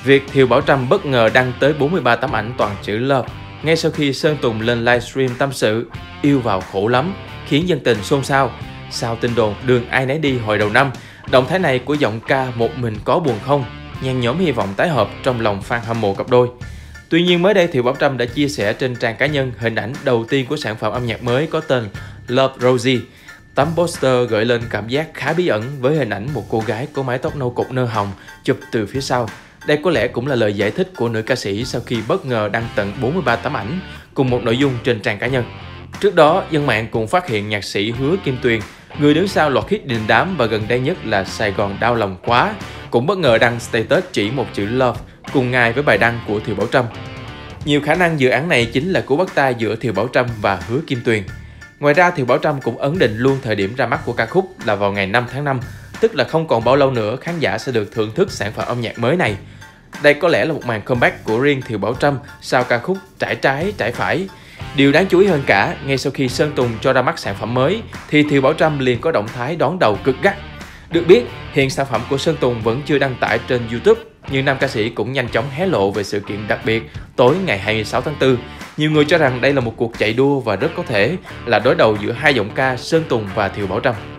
Việc Thiều Bảo Trâm bất ngờ đăng tới 43 tấm ảnh toàn chữ Love ngay sau khi Sơn Tùng lên livestream tâm sự yêu vào khổ lắm khiến dân tình xôn xao. Sau tin đồn đường ai nấy đi hồi đầu năm, động thái này của giọng ca Một Mình Có Buồn Không nhen nhóm hy vọng tái hợp trong lòng fan hâm mộ cặp đôi. Tuy nhiên mới đây Thiều Bảo Trâm đã chia sẻ trên trang cá nhân hình ảnh đầu tiên của sản phẩm âm nhạc mới có tên Love Rosie. Tấm poster gợi lên cảm giác khá bí ẩn với hình ảnh một cô gái có mái tóc nâu cục nơ hồng chụp từ phía sau. Đây có lẽ cũng là lời giải thích của nữ ca sĩ sau khi bất ngờ đăng tận 43 tấm ảnh cùng một nội dung trên trang cá nhân. Trước đó, dân mạng cũng phát hiện nhạc sĩ Hứa Kim Tuyền, người đứng sau loạt hit đình đám và gần đây nhất là Sài Gòn Đau Lòng Quá, cũng bất ngờ đăng status chỉ một chữ Love cùng ngày với bài đăng của Thiều Bảo Trâm. Nhiều khả năng dự án này chính là cú bắt tay giữa Thiều Bảo Trâm và Hứa Kim Tuyền. Ngoài ra, Thiều Bảo Trâm cũng ấn định luôn thời điểm ra mắt của ca khúc là vào ngày 5 tháng 5, tức là không còn bao lâu nữa khán giả sẽ được thưởng thức sản phẩm âm nhạc mới này. Đây có lẽ là một màn comeback của riêng Thiều Bảo Trâm sau ca khúc Trải Trái Trải Phải. Điều đáng chú ý hơn cả, ngay sau khi Sơn Tùng cho ra mắt sản phẩm mới, thì Thiều Bảo Trâm liền có động thái đón đầu cực gắt. Được biết, hiện sản phẩm của Sơn Tùng vẫn chưa đăng tải trên YouTube, nhưng nam ca sĩ cũng nhanh chóng hé lộ về sự kiện đặc biệt tối ngày 26 tháng 4. Nhiều người cho rằng đây là một cuộc chạy đua và rất có thể là đối đầu giữa hai giọng ca Sơn Tùng và Thiều Bảo Trâm.